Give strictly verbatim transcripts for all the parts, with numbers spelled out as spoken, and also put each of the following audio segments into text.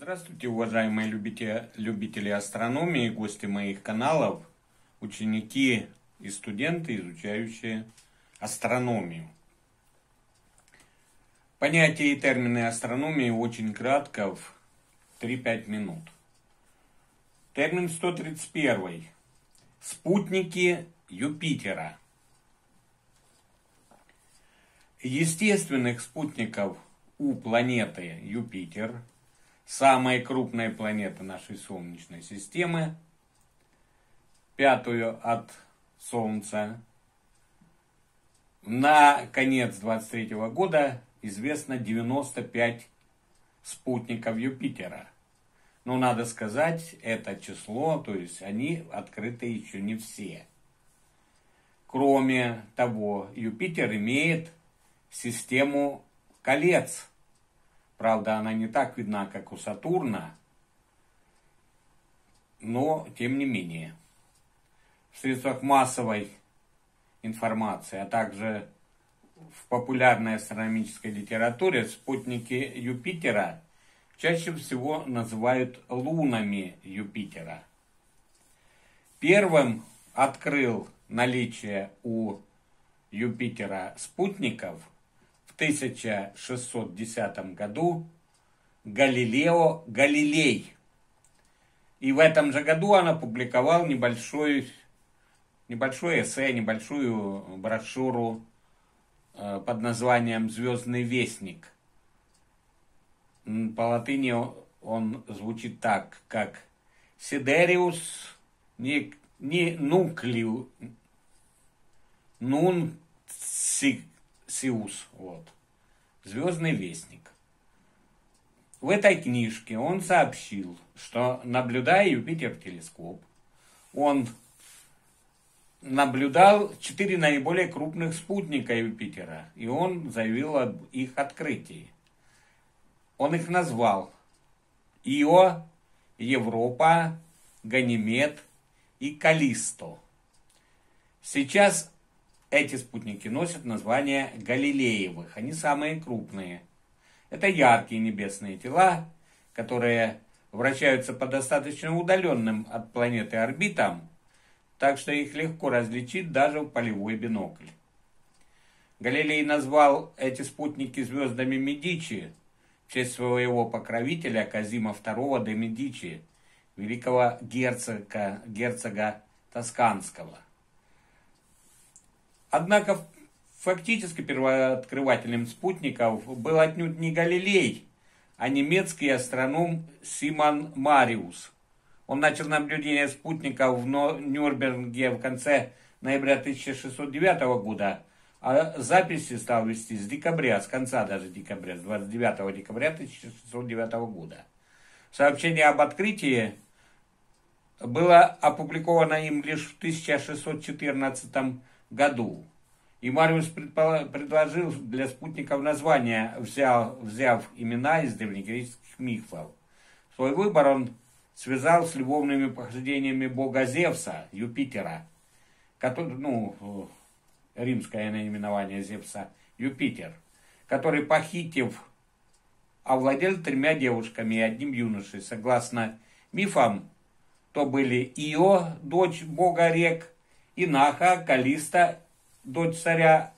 Здравствуйте, уважаемые любители, любители астрономии, гости моих каналов, ученики и студенты, изучающие астрономию. Понятия и термины астрономии очень кратко, в три-пять минут. Термин сто тридцать один. Спутники Юпитера. Естественных спутников у планеты Юпитер, самой крупной планеты нашей Солнечной системы, пятую от Солнца, на конец двадцать третьего года известно девяносто пять спутников Юпитера. Но надо сказать, это число, то есть они открыты еще не все. Кроме того, Юпитер имеет систему колец. Правда, она не так видна, как у Сатурна, но тем не менее. В средствах массовой информации, а также в популярной астрономической литературе спутники Юпитера чаще всего называют лунами Юпитера. Первым открыл наличие у Юпитера спутников в тысяча шестьсот десятом году Галилео Галилей. И в этом же году он опубликовал небольшой, небольшой эссе, небольшую брошюру под названием «Звездный вестник». По латыни он звучит так, как «Sidereus nucleus nuncius». Вот. «Звездный вестник». В этой книжке он сообщил, что, наблюдая Юпитер в телескоп, он наблюдал четыре наиболее крупных спутника Юпитера, и он заявил об их открытии. Он их назвал Ио, Европа, Ганимед и Каллисто. Сейчас эти спутники носят название Галилеевых, они самые крупные. Это яркие небесные тела, которые вращаются по достаточно удаленным от планеты орбитам, так что их легко различить даже в полевой бинокль. Галилей назвал эти спутники звездами Медичи в честь своего покровителя Казима второго де Медичи, великого герцога, герцога Тосканского. Однако фактически первооткрывателем спутников был отнюдь не Галилей, а немецкий астроном Симон Мариус. Он начал наблюдение спутников в Нюрнберге в конце ноября тысяча шестьсот девятого года, а записи стал вести с декабря, с конца даже декабря, с двадцать девятого декабря тысяча шестьсот девятого года. Сообщение об открытии было опубликовано им лишь в тысяча шестьсот четырнадцатом году. И Мариус предложил для спутников название, взяв, взяв имена из древнегреческих мифов. Свой выбор он связал с любовными похождениями бога Зевса, Юпитера, который, ну, римское наименование Зевса, Юпитер, который, похитив, овладел тремя девушками и одним юношей. Согласно мифам, то были Ио, дочь бога рек, Инаха, Каллиста, дочь царя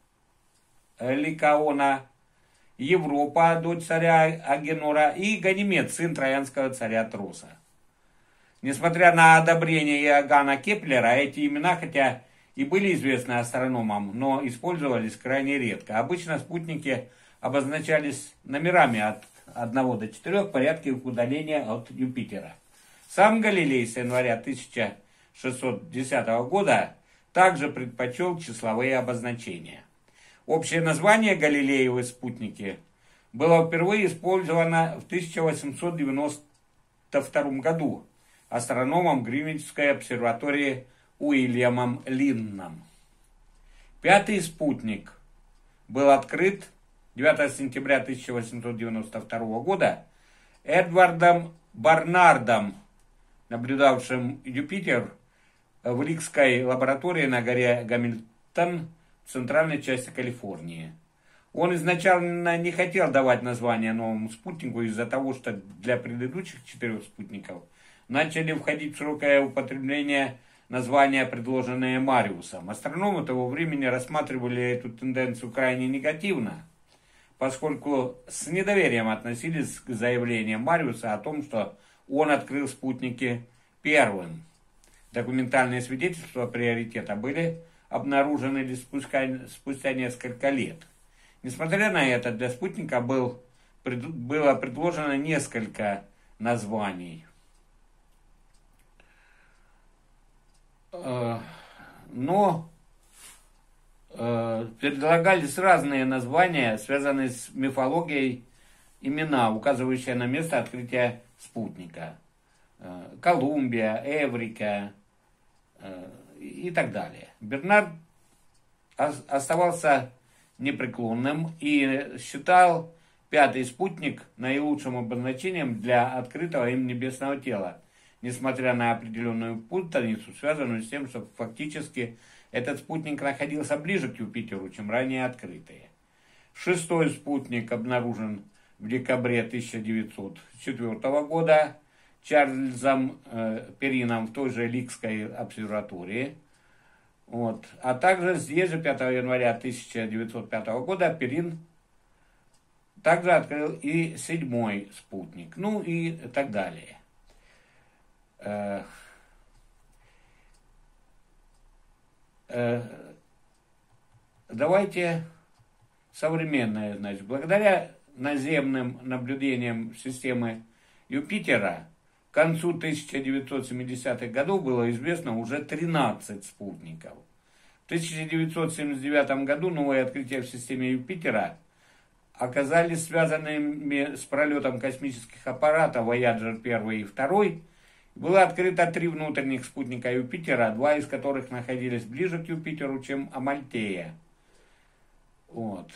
Ликаона, Европа, дочь царя Агенора, и Ганимед, сын троянского царя Троса. Несмотря на одобрение Иоганна Кеплера, эти имена, хотя и были известны астрономам, но использовались крайне редко. Обычно спутники обозначались номерами от одного до четырёх в порядке их удаления от Юпитера. Сам Галилей с января тысяча шестьсот десятого года также предпочел числовые обозначения. Общее название Галилеевы спутники было впервые использовано в тысяча восемьсот девяносто втором году астрономом Гринвичской обсерватории Уильямом Линном. Пятый спутник был открыт девятого сентября тысяча восемьсот девяносто второго года Эдвардом Барнардом, наблюдавшим Юпитер в Ликской лаборатории на горе Гамильтон в центральной части Калифорнии. Он изначально не хотел давать название новому спутнику из-за того, что для предыдущих четырех спутников начали входить в широкое употребление названия, предложенные Мариусом. Астрономы того времени рассматривали эту тенденцию крайне негативно, поскольку с недоверием относились к заявлениям Мариуса о том, что он открыл спутники первым. Документальные свидетельства приоритета были обнаружены лишь спустя, спустя несколько лет. Несмотря на это, для спутника был, пред, было предложено несколько названий. Но предлагались разные названия, связанные с мифологией, имена, указывающие на место открытия спутника. Колумбия, Эврика и так далее. Бернард оставался непреклонным и считал пятый спутник наилучшим обозначением для открытого им небесного тела, несмотря на определенную путаницу, связанную с тем, что фактически этот спутник находился ближе к Юпитеру, чем ранее открытые. Шестой спутник обнаружен в декабре тысяча девятьсот четвёртого года Чарльзом э, Перрином в той же Ликской обсерватории. Вот. А также здесь же пятого января тысяча девятьсот пятого года Перрин также открыл и седьмой спутник. Ну и так далее. Э, э, давайте современное, значит, благодаря наземным наблюдениям системы Юпитера к концу тысяча девятьсот семидесятых годов было известно уже тринадцать спутников. В тысяча девятьсот семьдесят девятом году новые открытия в системе Юпитера оказались связанными с пролетом космических аппаратов Voyager один и два. Было открыто три внутренних спутника Юпитера, два из которых находились ближе к Юпитеру, чем Амальтея. Вот.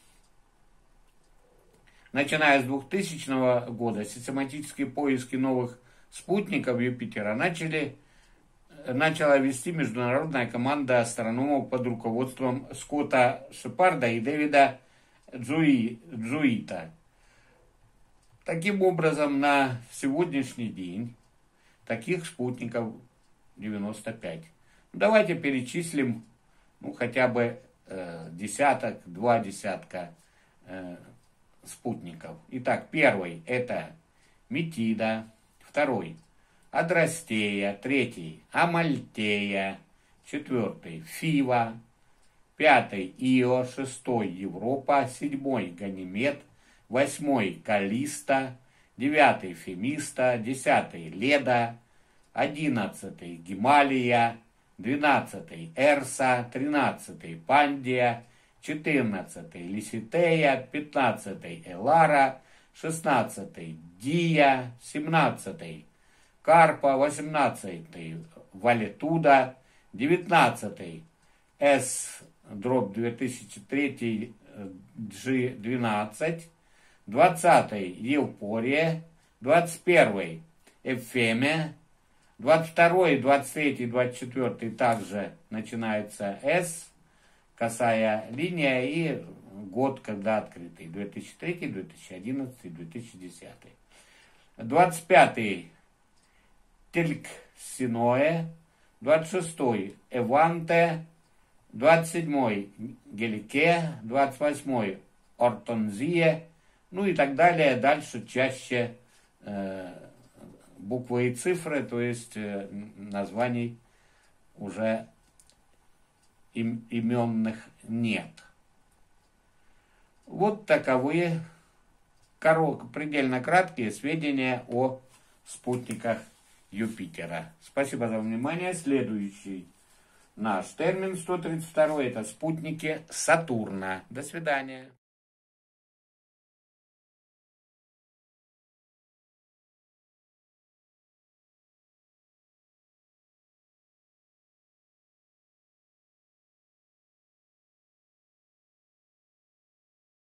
Начиная с двухтысячного года систематические поиски новых спутников Юпитера начали, начала вести международная команда астрономов под руководством Скотта Шепарда и Дэвида Джуи, Джуита. Таким образом, на сегодняшний день таких спутников девяносто пять. Давайте перечислим ну, хотя бы э, десяток, два десятка э, спутников. Итак, первый это Метида, второй Адрастея, третий Амальтея, четвертый Фива, пятый Ио, шестой Европа, седьмой Ганимед, восьмой Калиста, девятый Фемиста, десятый Леда, одиннадцатый Гималия, двенадцатый Эрса, тринадцатый Пандия, четырнадцатый Лиситея, пятнадцатый Элара, шестнадцатый Дия, семнадцатый Карпа, восемнадцатый Валетуда, девятнадцатый С две тысячи три джи двенадцать, двадцатый Евпория, двадцать первый Эфеме, двадцать второй, двадцать третий, двадцать четвёртый также начинается С, косая линия и год, когда открытый, две тысячи третий, две тысячи одиннадцатый, две тысячи десятый. двадцать пятый Тельксиноэ, двадцать шестой Эванте, двадцать седьмой Гелике, двадцать восьмой Ортонзия, ну и так далее. Дальше чаще э, буквы и цифры, то есть э, названий уже им, именных нет. Вот таковы корот, предельно краткие сведения о спутниках Юпитера. Спасибо за внимание. Следующий наш термин сто тридцать два это спутники Сатурна. До свидания.